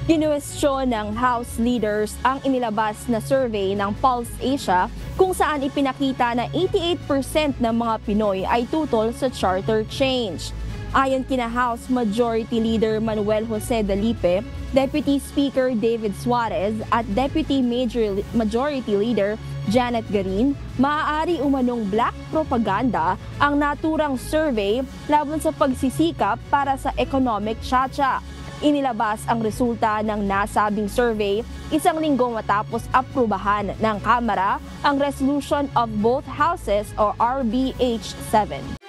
Kinuwestyon ng House leaders ang inilabas na survey ng Pulse Asia kung saan ipinakita na 88% ng mga Pinoy ay tutol sa charter change. Ayon kina House Majority Leader Manuel Jose Dalipe, Deputy Speaker David Suarez at Deputy Majority Leader Janet Garin, maaari umanong black propaganda ang naturang survey laban sa pagsisikap para sa economic tsa-tsa. Inilabas ang resulta ng nasabing survey isang linggo matapos aprubahan ng Kamara ang Resolution of Both Houses o RBH 7.